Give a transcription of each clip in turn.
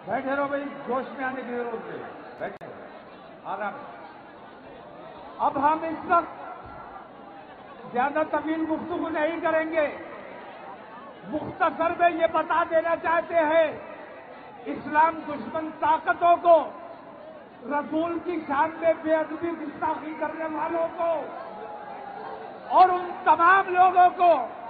بیٹھے رہو بھائی، جوش میں آنے کی ضرورت نہیں، بیٹھے رہو آرام سے۔ اب ہم اس وقت زیادہ طویل گفتگو نہیں کریں گے، مختصر میں یہ بتا دینا چاہتے ہیں اسلام دشمن طاقتوں کو، رسول کی شان میں بے ادبی گستاخی کرنے والوں کو اور ان تمام لوگوں کو،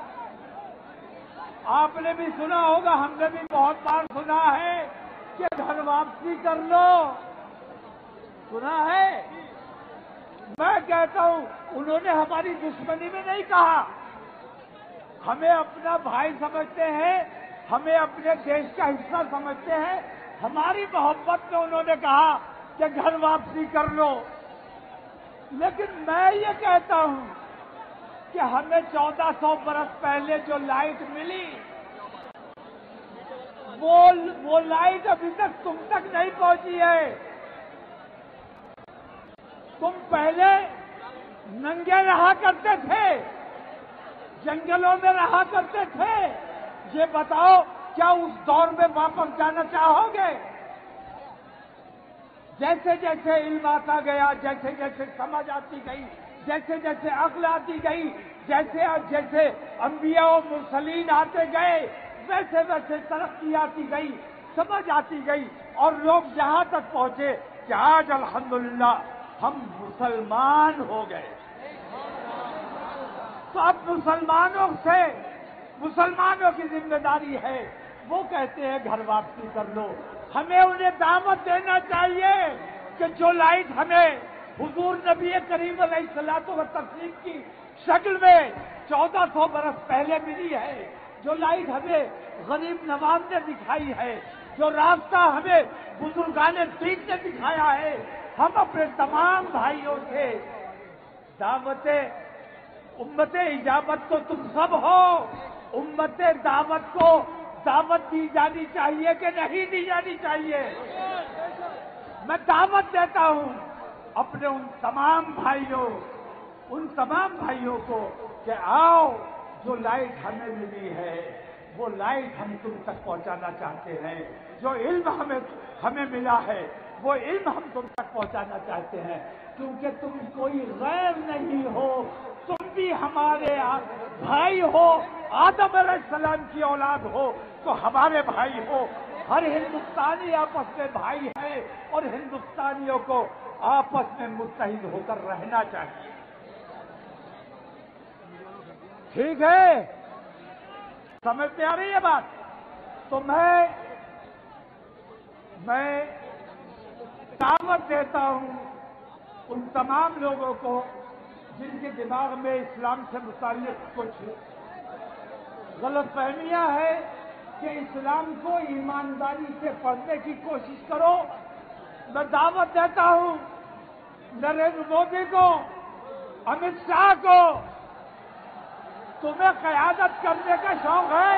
آپ نے بھی سنا ہوگا، ہم نے بھی بہت بار سنا ہے کہ گھر واپسی کر لو، سنا ہے؟ میں کہتا ہوں انہوں نے ہماری دشمنی میں نہیں کہا، ہمیں اپنا بھائی سمجھتے ہیں، ہمیں اپنے دیش کا حصہ سمجھتے ہیں، ہماری محبت میں انہوں نے کہا کہ گھر واپسی کر لو۔ لیکن میں یہ کہتا ہوں کہ ہمیں 1400 برس پہلے جو لائٹ ملی، وہ لائٹ ابھی تک تم تک نہیں پہنچی ہے۔ تم پہلے ننگے رہا کرتے تھے، جنگلوں میں رہا کرتے تھے، یہ بتاؤ کیا اس دور میں واپس جانا چاہو گے؟ جیسے جیسے علم آتا گیا، جیسے جیسے سمجھ آتی گئی، جیسے جیسے عقل آتی گئی، جیسے جیسے انبیاء و مرسلین آتے گئے، ویسے ویسے ترقی آتی گئی، سمجھ آتی گئی، اور لوگ یہاں تک پہنچے کہ آج الحمدللہ ہم مسلمان ہو گئے۔ تو اب مسلمانوں کی ذمہ داری ہے، وہ کہتے ہیں گھر واپسی کر لو۔ ہمیں انہیں دعوت دینا چاہیے کہ جو لائٹ ہمیں حضور نبی کریم علیہ الصلوۃ والتسلیم کی شکل میں 1400 برس پہلے ملی ہے، جو لائٹ ہمیں غریب نواز نے دکھائی ہے، جو راستہ ہمیں بزرگان دین نے دکھایا ہے، ہم اپنے تمام بھائیوں سے دعوت امت اجابت تو تم سب ہو، امت دعوت کو دعوت دی جانی چاہیے کہ نہیں دی جانی چاہیے؟ میں دعوت دیتا ہوں اپنے ان تمام بھائیوں کو کہ آؤ، جو لائٹ ہمیں ملی ہے وہ لائٹ ہم تم تک پہنچانا چاہتے ہیں، جو علم ہمیں ملا ہے وہ علم ہم تم تک پہنچانا چاہتے ہیں، کیونکہ تم کوئی غیر نہیں ہو، تم بھی ہمارے بھائی ہو، آدم علیہ السلام کی اولاد ہو تو ہمارے بھائی ہو۔ ہر ہندوستانی آپس میں بھائی ہے اور ہندوستانیوں کو آپس میں متحد ہو کر رہنا چاہیے۔ ٹھیک ہے؟ سمجھ میں آ رہی ہے بات؟ تو میں دعوت دیتا ہوں ان تمام لوگوں کو جن کے دماغ میں اسلام سے متعلق کچھ غلط فہمیاں ہے کہ اسلام کو ایمانداری سے پڑھنے کی کوشش کرو۔ میں دعوت دیتا ہوں نریندر مودی کو، امت شاہ کو، تمہیں قیادت کرنے کا شوق ہے؟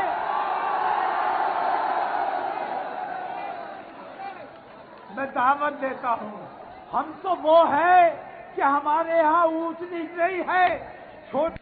میں دعوت دیتا ہوں، ہم تو وہ ہے کہ ہمارے یہاں اونچ نیچ نہیں ہے، چھوٹے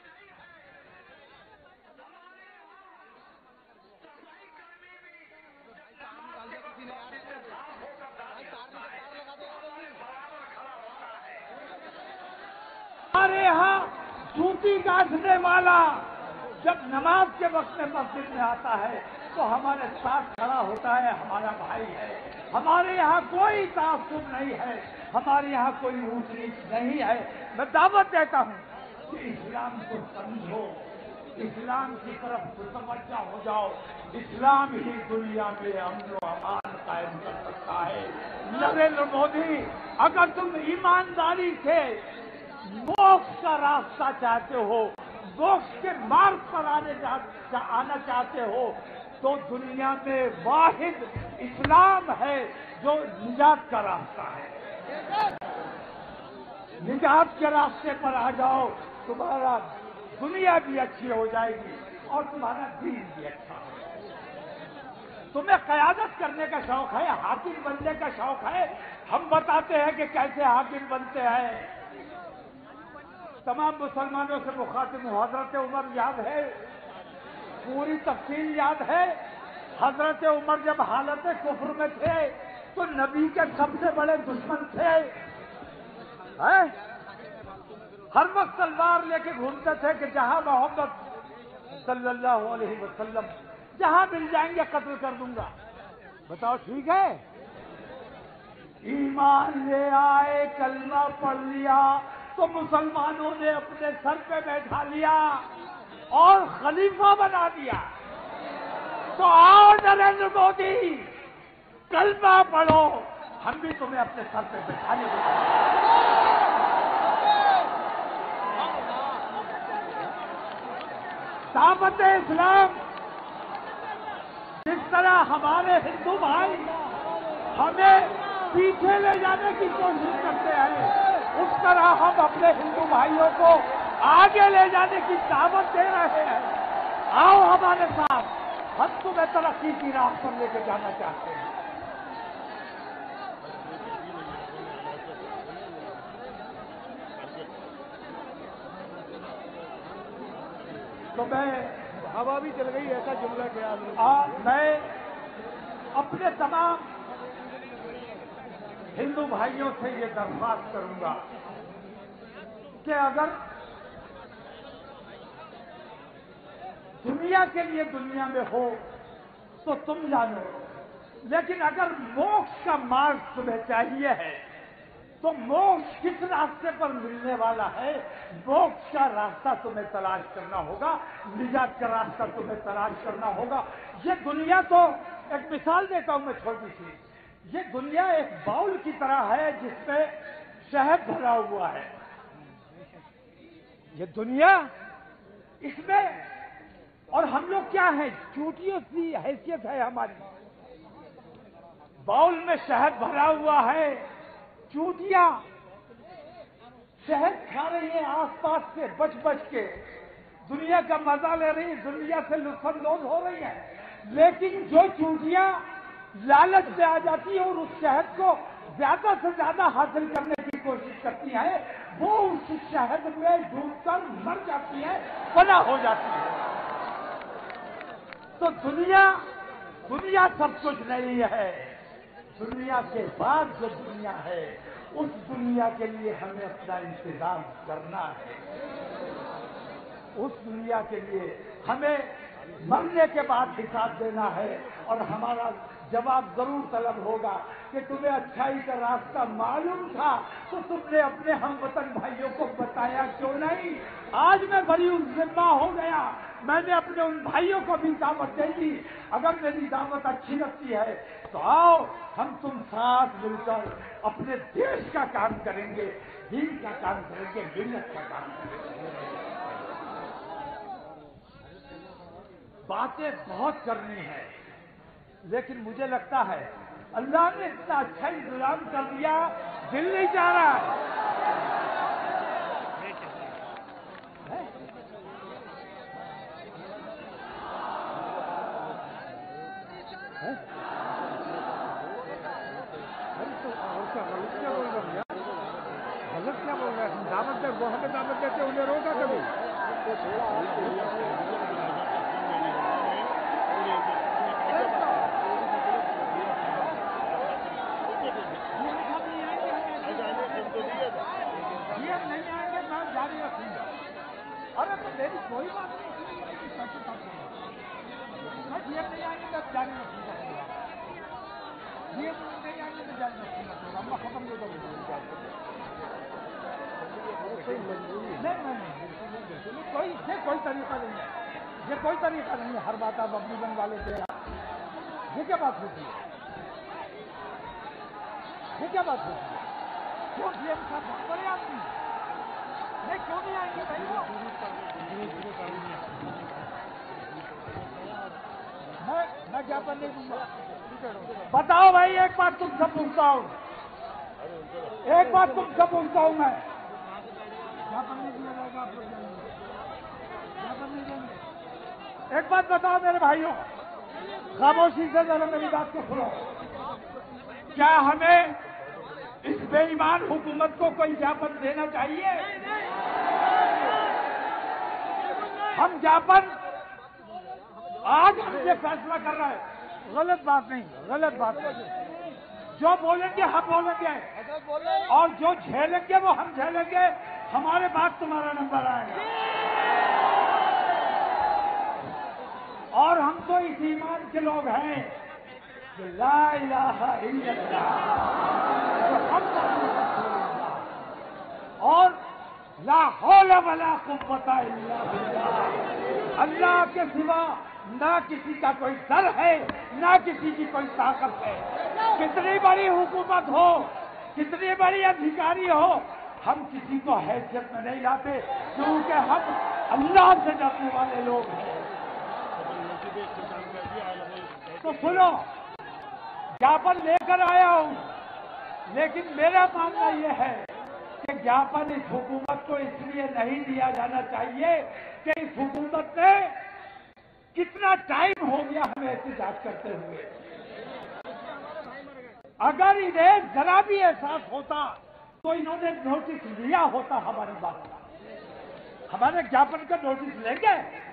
ہمارے یہاں جوتی کاٹنے والا جب نماز کے وقت میں مسجد میں آتا ہے تو ہمارے ساتھ کھڑا ہوتا ہے، ہمارا بھائی ہے۔ ہمارے یہاں کوئی تعصب نہیں ہے، ہمارے یہاں کوئی اونچ نیچ نہیں ہے۔ میں دعوت دیتا ہوں کہ اسلام کو سمجھو، اسلام کی طرف متوجہ ہو جاؤ، اسلام ہی دنیا میں امن و امان قائم کر سکتا ہے۔ نریندر مودی، اگر تم ایمانداری سے موکش کا راستہ چاہتے ہو، موکش کے مارگ پر آنا چاہتے ہو، تو دنیا میں واحد اسلام ہے جو نجات کا راستہ ہے۔ نجات کے راستے پر آ جاؤ، تمہارا دنیا بھی اچھی ہو جائے گی اور تمہارا دین بھی اچھا ہو جائے گا۔ تمہیں قیادت کرنے کا شوق ہے، حاکم بننے کا شوق ہے، ہم بتاتے ہیں کہ کیسے حاکم بنتے ہیں۔ تمام مسلمانوں سے مخاطب ہوں، حضرت عمر یاد ہے، پوری تفصیل یاد ہے، حضرت عمر جب حالت کفر میں تھے تو نبی کے سب سے بڑے دشمن تھے، ہر وقت تلوار لے کے گھومتے تھے کہ جہاں محمد صلی اللہ علیہ وسلم جہاں مل جائیں گے قتل کر دوں گا۔ بتاؤ ٹھیک ہے؟ ایمان لے آئے، کلمہ پڑھ لیا تو مسلمانوں نے اپنے سر پہ بیٹھا لیا اور خلیفہ بنا دیا۔ تو آؤ نریندر مودی، کلمہ پڑھو، ہم بھی تمہیں اپنے سر پہ بیٹھانے دیں۔ دعوت اسلام جس طرح ہمارے ہندو بھائی ہمیں پیچھے لے جانے کی کوشش کرتے ہیں، اس طرح ہم اپنے ہندو بھائیوں کو آگے لے جانے کی دعوت دے رہے ہیں۔ آؤ ہمارے ساتھ، ہم تمہیں ترقی کی راہ پر لے کے جانا چاہتے ہیں۔ تو میں ہوا بھی چل گئی، ایسا جملہ کیا؟ میں اپنے تمام ہندو بھائیوں سے یہ درخواست کروں گا کہ اگر دنیا کے لیے دنیا میں ہو تو تم جانو، لیکن اگر موکش کا مارگ تمہیں چاہیے ہے تو موکش کس راستے پر ملنے والا ہے؟ موکش کا راستہ تمہیں تلاش کرنا ہوگا، نجات کا راستہ تمہیں تلاش کرنا ہوگا۔ یہ دنیا تو ایک مثال دیتا ہوں میں چھوٹی سی، یہ دنیا ایک باؤل کی طرح ہے جس میں شہد بھرا ہوا ہے۔ یہ دنیا اس میں، اور ہم لوگ کیا ہیں؟ چوٹیوں سی حیثیت ہے ہماری۔ باؤل میں شہد بھرا ہوا ہے، چوٹیاں شہد کھا رہی ہیں آس پاس سے بچ بچ کے، دنیا کا مزہ لے رہی ہیں، دنیا سے لطف اندوز ہو رہی ہیں، لیکن جو چوٹیاں لالچ میں آ جاتی ہیں اور اس شہد کو زیادہ سے زیادہ حاصل کرنے کی کوشش کرتی ہیں، وہ اس شہد میں ڈوب کر مر جاتی ہیں، فنا ہو جاتی ہے۔ تو دنیا سب کچھ نہیں ہے۔ دنیا کے بعد جو دنیا ہے، اس دنیا کے لیے ہمیں اپنا انتظام کرنا ہے۔ اس دنیا کے لیے ہمیں مرنے کے بعد حساب دینا ہے، اور ہمارا جواب ضرور طلب ہوگا کہ تمہیں اچھائی کا راستہ معلوم تھا تو تم نے اپنے ہم وطن بھائیوں کو بتایا کیوں نہیں؟ آج میں بڑی ذمہ ہو گیا، میں نے اپنے ان بھائیوں کو بھی دعوت دے دی۔ اگر میری دعوت اچھی لگتی ہے تو آؤ ہم تم ساتھ مل کر اپنے دیش کا کام کریں گے، دین کا کام کریں گے، ملت کا کام کریں گے۔ باتیں بہت کرنی ہے، لیکن مجھے لگتا ہے اللہ نے اتنا اچھا انتظام کر دیا، دل نہیں چاہ رہا ہے۔ غلط کیا بول رہے ہیں؟ دعوت دے، وہ ہمیں دعوت دیتے انہیں روکا کبھی؟ نہیں آئیں گے میں جاری رکھوں گا۔ ارے تو میری کوئی بات نہیں، میں جی نہیں آئیں گے میں جاری رکھوں گا، جی نہیں آئیں گے میں جاری رکھوں گا، میں ختم نہیں کروں گا۔ نہیں، کوئی طریقہ نہیں ہے، یہ کوئی طریقہ نہیں ہے۔ ہر بات آپ اپنی بن والے سے، یہ کیا بات ہوتی ہے؟ یہ کیا بات ہوتی ہے؟ کیوں سی ایم صاحب بہت بڑے آدمی ہیں، نہیں کیوں نہیں آئیں گے بھائی؟ میں جاپن نہیں دوں گا۔ بتاؤ بھائی، ایک بات تم سے پوچھتا ہوں، ایک بات تم سے پوچھتا ہوں میں، جاپن نہیں دیا جائے گا آپ لوگ جائیں گے؟ جاپن نہیں دیں گے؟ ایک بات بتاؤ میرے بھائیوں، خاموشی سے ذرا میری بات کو سنو، کیا ہمیں اس بے ایمان حکومت کو کوئی جاپن دینا چاہیے؟ ہم جاپن آج ہم یہ فیصلہ کر رہے ہیں غلط بات نہیں، غلط بات نہیں. جو بولیں گے ہم بولیں گے اور جو جھیلیں گے وہ ہم جھیلیں گے. ہمارے بعد تمہارا نمبر آئے گا. اور ہم تو اس ایمان کے لوگ ہیں کہ لا الہ الا اللہ محمد رسول اللہ اور لا حول ولا قوت الا باللہ. اللہ کے سوا نہ کسی کا کوئی در ہے نہ کسی کی کوئی طاقت ہے. کتنی بڑی حکومت ہو، کتنی بڑی ادھیکاری ہو، ہم کسی کو حیثیت میں نہیں لاتے کیونکہ ہم اللہ سے ڈرنے والے لوگ ہیں. تو سنو، جاپن لے کر آیا ہوں، لیکن میرا ماننا یہ ہے کہ جاپن اس حکومت کو اس لیے نہیں دیا جانا چاہیے کہ اس حکومت نے کتنا ٹائم ہو گیا ہمیں احتجاج کرتے ہوئے. اگر انہیں ذرا بھی احساس ہوتا تو انہوں نے نوٹس لیا ہوتا ہماری بات کا. ہمارے جاپن کا نوٹس لیں گے؟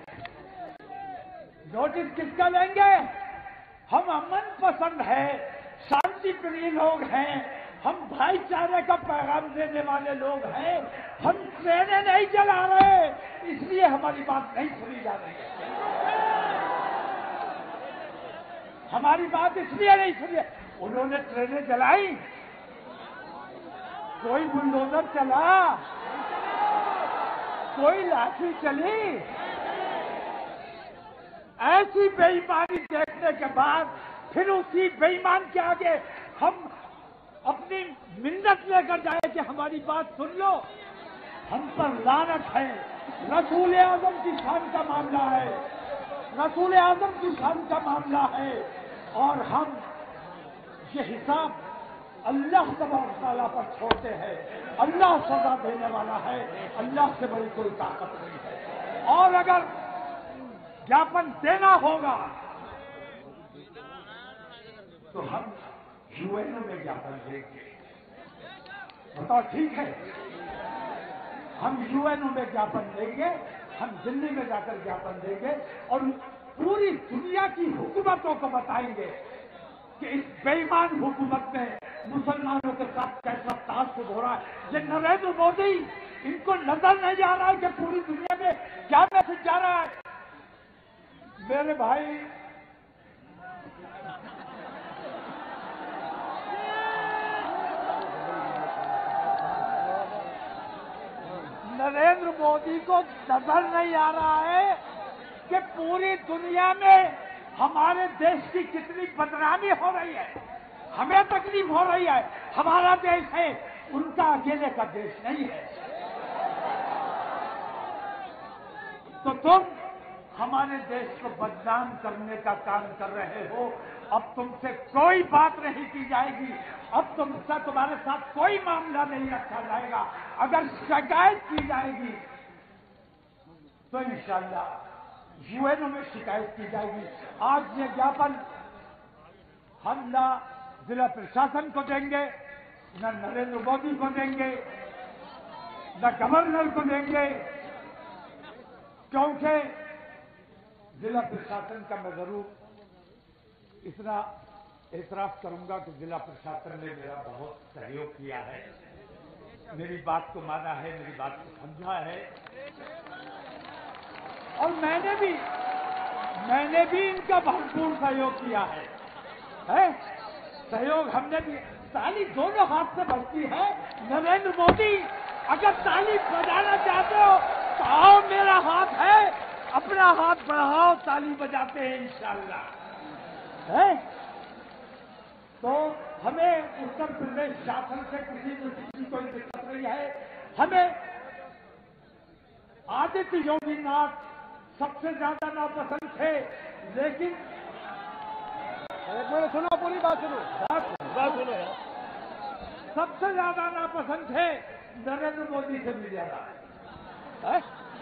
نوٹس کس کا لیں گے؟ ہم امن پسند ہیں، شانتی پریہ لوگ ہیں، ہم بھائی چارے کا پیغام دینے والے لوگ ہیں. ہم ٹرینیں نہیں چلا رہے اس لیے ہماری بات نہیں سنی جا رہی ہے. ہماری بات اس لیے نہیں سنی. انہوں نے ٹرینیں چلائی، کوئی بلڈوزر چلا، کوئی لاٹھی چلی. ایسی بے ایمانی دیکھنے کے بعد پھر اسی بے ایمان کے آگے ہم اپنی منت لے کر جائیں کہ ہماری بات سن لو. ہم پر لعنت ہے. رسول اعظم کی شان کا معاملہ ہے، رسول اعظم کی شان کا معاملہ ہے، اور ہم یہ حساب اللہ تبارک تعالیٰ پر چھوڑتے ہیں. اللہ سزا دینے والا ہے، اللہ سے بڑی کوئی طاقت نہیں ہے. اور اگر جاپن دینا ہوگا تو ہم یو این او میں جاپن دیں گے. بتاؤ ٹھیک ہے؟ ہم یو این او میں جاپن دیں گے، ہم دلی میں جا کر جاپن دیں گے اور پوری دنیا کی حکومتوں کو بتائیں گے کہ اس بے ایمان حکومت میں مسلمانوں کے ساتھ کیسا تعصب ہو رہا ہے. یہ نریندر مودی، ان کو نظر نہیں آ رہا ہے کہ پوری دنیا میں کیا میسج جا رہا ہے. میرے بھائی، نریندر مودی کو نظر نہیں آ رہا ہے کہ پوری دنیا میں ہمارے دیش کی کتنی بدنامی ہو رہی ہے، ہمیں تکلیف ہو رہی ہے. ہمارا دیش ہے، ان کا اکیلے کا دیش نہیں ہے. تو تم ہمارے دیش کو بدنام کرنے کا کام کر رہے ہو. اب تم سے کوئی بات نہیں کی جائے گی، اب تمہارے ساتھ کوئی معاملہ نہیں رکھا جائے گا. اگر شکایت کی جائے گی تو انشاءاللہ یو این او میں شکایت کی جائے گی. آج یہ جاپن ہم نہ ضلع پرشاسن کو دیں گے، نہ نریندر مودی کو دیں گے، نہ گورنر کو دیں گے، کیونکہ ضلع پرشاسن کا میں ضرور اتنا اعتراف کروں گا کہ ضلع پرشاسن نے میرا بہت سہیوگ کیا ہے، میری بات کو مانا ہے، میری بات کو سمجھا ہے. اور میں نے بھی ان کا بھرپور سہیوگ کیا ہے. سہیوگ ہم نے بھی. تالی دونوں ہاتھ سے بجتی ہے. نریندر مودی اگر تالی بجانا چاہتے ہو تو آؤ، میرا ہاتھ ہے، اپنا ہاتھ بڑھاؤ، تالی بجاتے ہیں انشاءاللہ. تو ہمیں اتر پردیش شاسن سے کسی کی کوئی دقت نہیں ہے. ہمیں آدتیہ یوگی ناتھ سب سے زیادہ ناپسند تھے، لیکن سنو، پوری بات سنو. سب سے زیادہ ناپسند تھے نریندر مودی سے بھی زیادہ.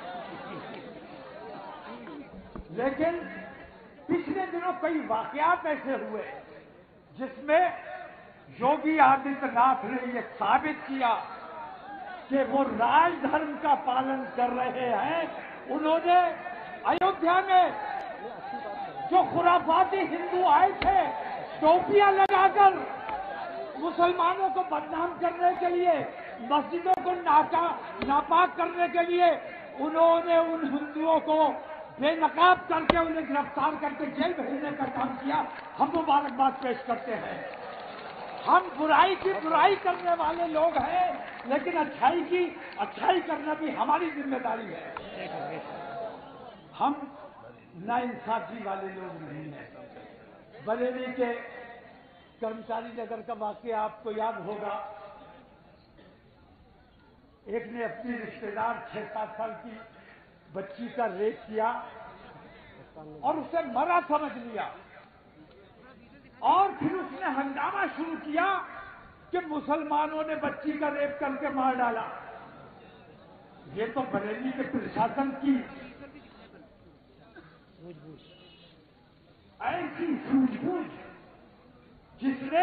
لیکن پچھلے دنوں کئی واقعات ایسے ہوئے جس میں یوگی آدتیہ ناتھ نے یہ ثابت کیا کہ وہ راج دھرم کا پالن کر رہے ہیں. انہوں نے ایودھیا میں جو خرافاتی ہندو آئے تھے ٹوپیاں لگا کر مسلمانوں کو بدنام کرنے کے لیے، مسجدوں کو ناپاک کرنے کے لیے، انہوں نے ان ہندوؤں کو بے نقاب کر کے انہیں گرفتار کر کے جیل بھیجنے کا کام کیا. ہم مبارکباد پیش کرتے ہیں. ہم برائی کی برائی کرنے والے لوگ ہیں، لیکن اچھائی کرنا بھی ہماری ذمہ داری ہے. ہم ناانصافی والے لوگ نہیں ہیں. بریلی کے کرمچاری نگر کا واقعہ آپ کو یاد ہوگا. ایک نے اپنی رشتے دار 6-7 سال کی بچی کا ریپ کیا اور اسے مرا سمجھ لیا، اور پھر اس نے ہنگامہ شروع کیا کہ مسلمانوں نے بچی کا ریپ کر کے مار ڈالا. یہ تو بریلی کے پرشاسن کی ایسی سوجھ بوجھ، جس نے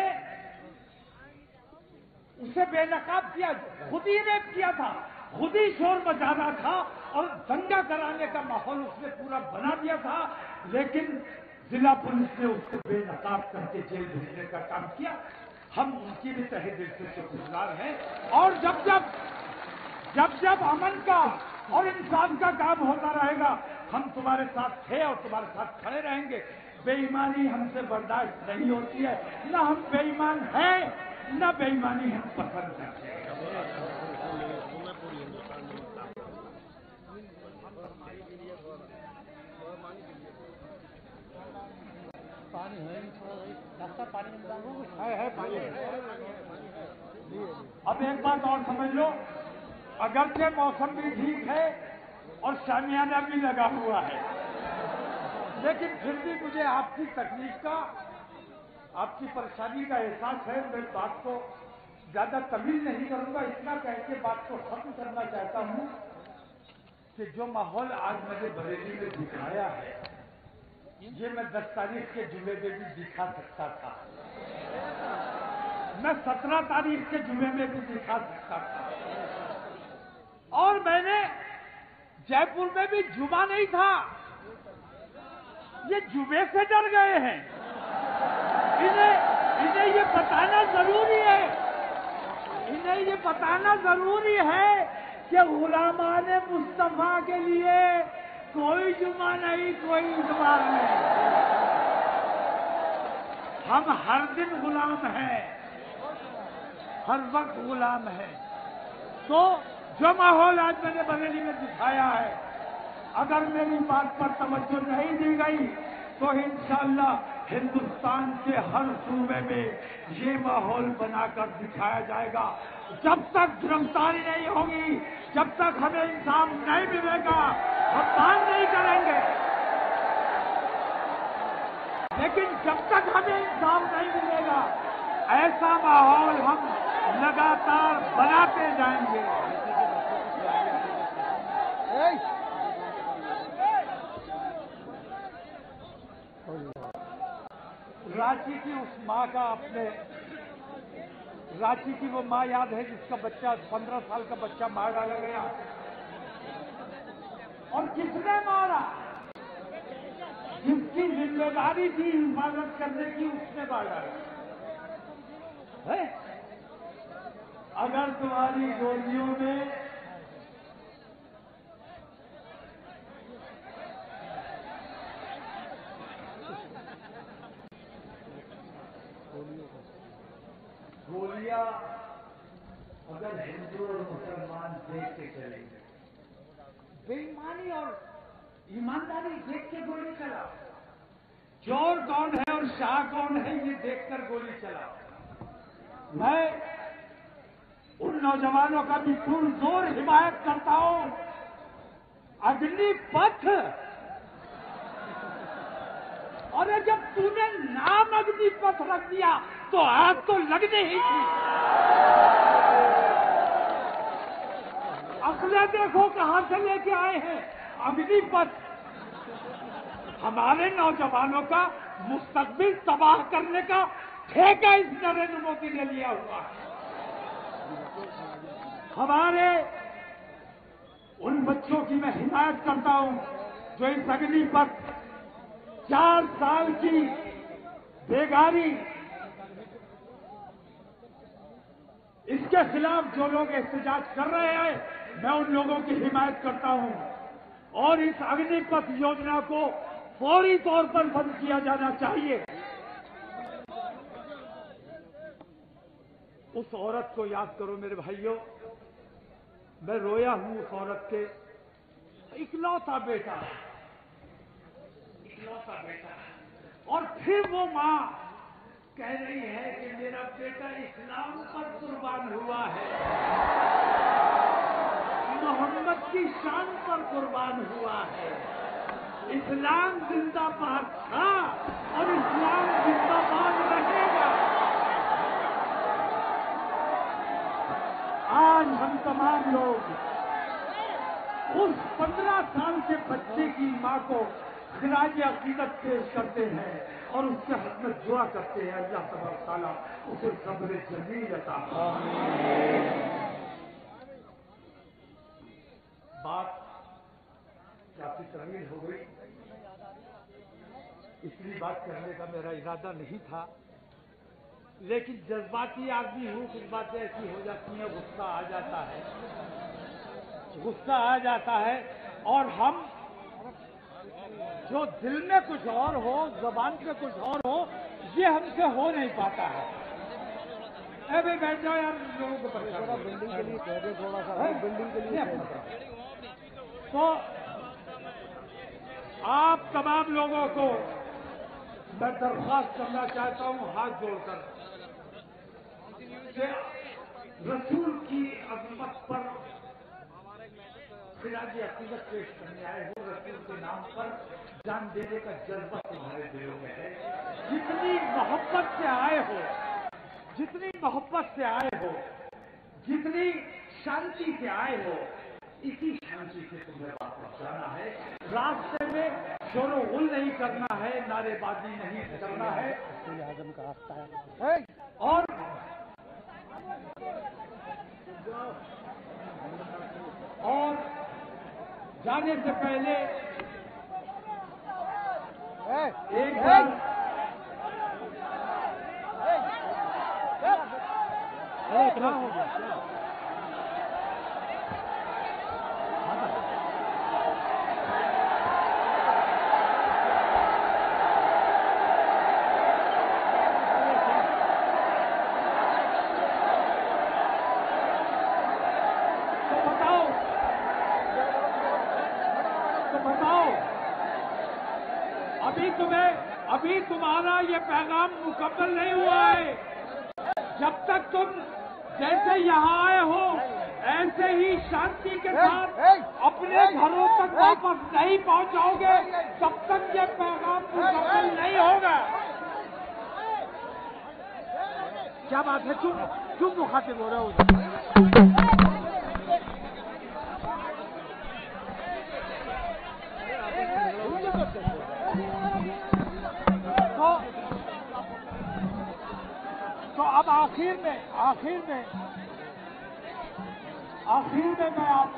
اسے بے نقاب کیا، خود ہی ریپ کیا تھا، خود ہی شور مچانا تھا اور دنگا کرانے کا ماحول اس نے پورا بنا دیا تھا، لیکن ضلع پولیس نے اس کو بے نقاب کر کے جیل بھیجنے کا کام کیا. ہم ان کی بھی تہہ دل سے شکرگزار ہیں. اور جب امن کا اور انسان کا کام ہوتا رہے گا، ہم تمہارے ساتھ تھے اور تمہارے ساتھ کھڑے رہیں گے. بے ایمانی ہم سے برداشت نہیں ہوتی ہے، نہ ہم بے ایمان ہیں نہ بے ایمانی ہم پسند کرتے ہیں. اب ایک بات اور سمجھ لو، اگرچہ موسم بھی ٹھیک ہے اور شامیانہ بھی لگا ہوا ہے، لیکن پھر بھی مجھے آپ کی تکلیف کا، آپ کی پریشانی کا احساس ہے. میں بات کو زیادہ طویل نہیں کروں گا، اتنا کہہ کے بات کو ختم کرنا چاہتا ہوں کہ جو ماحول آج میں نے بریلی میں دکھایا ہے، یہ میں 10 تاریخ کے جمعے میں بھی دکھا سکتا تھا، میں 17 تاریخ کے جمعے میں بھی دکھا سکتا تھا، اور میں نے جے پور میں بھی جمعہ نہیں تھا. یہ جمعے سے ڈر گئے ہیں. انہیں یہ بتانا ضروری ہے، انہیں یہ بتانا ضروری ہے کہ غلامان مصطفیٰ کے لیے کوئی جمعہ نہیں، کوئی اتوار نہیں. ہم ہر دن غلام ہیں، ہر وقت غلام ہیں. تو جو ماحول آج میں نے بریلی میں دکھایا ہے، اگر میری بات پر توجہ نہیں دی گئی تو انشاءاللہ ہندوستان کے ہر صوبے میں یہ ماحول بنا کر دکھایا جائے گا. جب تک گرفتاری نہیں ہوگی، جب تک ہمیں انصاف نہیں ملے گا، ہم بند نہیں کریں گے. لیکن جب تک ہمیں انصاف نہیں ملے گا، ایسا ماحول ہم لگاتار بناتے جائیں گے. رانچی کی اس ماں کا، اپنے رانچی کی وہ ماں یاد ہے جس کا بچہ 15 سال کا بچہ مار ڈالا گیا، اور کس نے مارا؟ جس کی ذمہ داری تھی حفاظت کرنے کی، اس نے مار ڈالا. اگر تمہاری گولیوں میں گولیاں، اگر ہندو اور مسلمان دیکھ کے چلیں گے، بے ایمانی اور ایمانداری دیکھ کے گولی چلا، چور کون ہے اور شاہ کون ہے یہ دیکھ کر گولی چلا. میں ان نوجوانوں کا بھی پرزور حمایت کرتا ہوں. اگنی پتھ، اور جب تو نے نام اگنی پتھ رکھ دیا تو آگ تو لگنے ہی تھی. اصلیں دیکھو کہاں سے لے کے آئے ہیں. اگنی پتھ ہمارے نوجوانوں کا مستقبل تباہ کرنے کا ٹھیکہ اس نریندر مودی نے لیا ہوا ہے. ہمارے ان بچوں کی میں حمایت کرتا ہوں جو اس اگنی پتھ 4 साल की बेगारी, इसके खिलाफ जो लोग एहतजाज कर रहे हैं, मैं उन लोगों की हिमायत करता हूं और इस अग्निपथ योजना को फौरी तौर पर बंद किया जाना चाहिए। उस औरत को याद करो मेरे भाइयों, मैं रोया हूं उस औरत के इकलौता बेटा, और फिर वो मां कह रही है कि मेरा बेटा इस्लाम पर कुर्बान हुआ है, मोहम्मद की शान पर कुर्बान हुआ है। इस्लाम जिंदाबाद था और इस्लाम जिंदाबाद रहेगा। आज हम तमाम लोग उस 15 साल के बच्चे की मां को खिराज अकीदत पेश करते हैं और उसके हक में दुआ करते हैं, अल्लाह तबारक तआला उसे सब्र जमील अता फरमाए। बात काफी तवील हो गई, इसलिए बात करने का मेरा इरादा नहीं था, लेकिन जज्बाती आदमी हूं, कुछ बातें ऐसी हो जाती हैं, गुस्सा आ जाता है और हम जो दिल में कुछ और हो, जबान पे कुछ और हो, ये हमसे हो नहीं पाता है। अभी बैठ जाओ यार, लोगों को बिल्डिंग के लिए कह दे, थोड़ा सा बिल्डिंग के लिए। तो आप तमाम लोगों को मैं दरख्वास्त करना चाहता हूं हाथ जोड़कर कि रसूल की अज़मत पर खिराज अकीदत पेश करने आए हो, रसूल के नाम पर जान देने का जज्बा तुम्हारे दिलों में है। जितनी मोहब्बत से आए हो, जितनी शांति से आए हो, इसी शांति से तुम्हें वापस जाना है। रास्ते में शोरो गुल नहीं करना है, नारेबाजी नहीं करना है। आजम का रास्ता है। और जाने से पहले एक बार क्या हो गया? अभी तुम्हारा ये पैगाम मुकम्मल नहीं हुआ है। जब तक तुम जैसे यहाँ आए हो ऐसे ही शांति के साथ अपने घरों तक वापस नहीं पहुँचाओगे, तब तक ये पैगाम मुकम्मल नहीं होगा। क्या बात है? चुप मुखातिब हो रहे हो। तो अब आखिर में मैं आप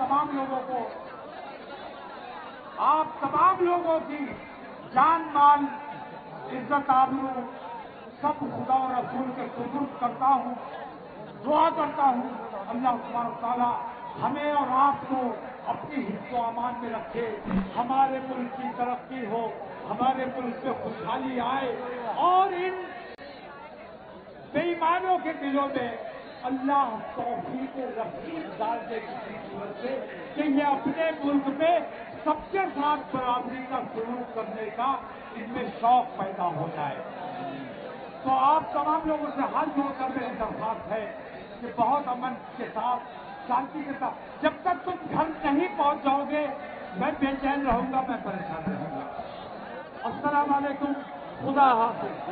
तमाम लोगों की जान माल इज्जत आबरू सब खुदा और रसूल के सुपुर्द करता हूँ, दुआ करता हूँ अल्लाह सुब्हानहू तआला हमें और आपको अपनी हिफ्ज़ व अमान में रखे, हमारे मुल्क की तरक्की हो, हमारे मुल्क में खुशहाली आए और इन बेईमानों के दिलों में अल्लाह तौफीक रहीम डाल दे किसी सूरत से कि ये अपने मुल्क में सबके साथ बराबरी का सलूक करने का इनमें शौक पैदा हो जाए। तो आप तमाम लोगों से हाथ जोड़कर मेरी दरख्वास्त है कि बहुत अमन के साथ, शांति के साथ, जब तक तुम घर नहीं पहुंच जाओगे मैं बेचैन रहूंगा, मैं परेशान रहूंगा। अस्सलाम वालेकुम, खुदा हाफिज़।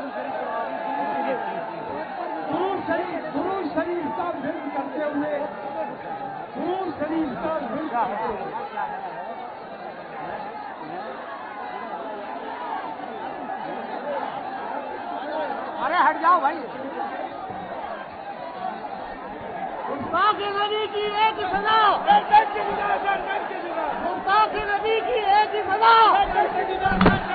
दुरूद शरीफ का विर्द करते हुए अरे हट जाओ भाई। मुस्ताक नबी की एक सदा, मुस्ताक नबी की एक सदा।